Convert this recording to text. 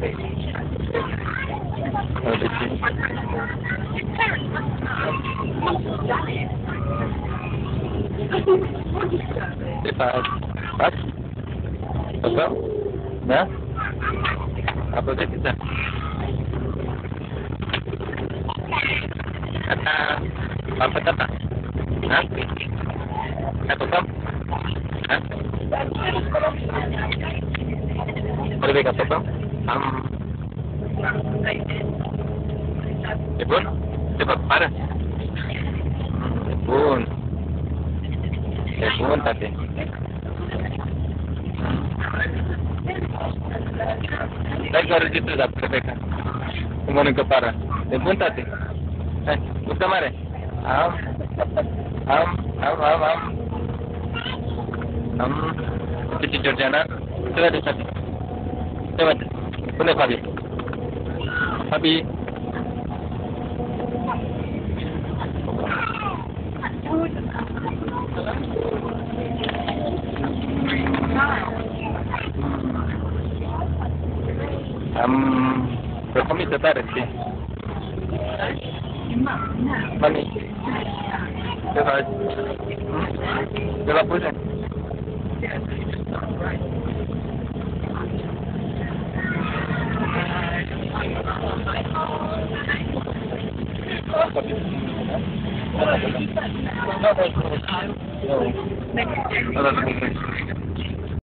Oh, did you? Cepat. Pas? Betul? Nah? Apa dia kita? Kata apa kata? Hah? Apa kamu? Hah? Berbeda apa kamu? Ibun? Cepat parah. Ibun tadi. Lagi harus gitu dah berbeda. Kemudian ke parah. Ibun tadi. Buka mare. Cuci Georgiana. Coba deh tadi. Coba deh. Benar Fabi. Fabi. Berapa kami tertarik sih? Mani. Coba. Coba pusing. No.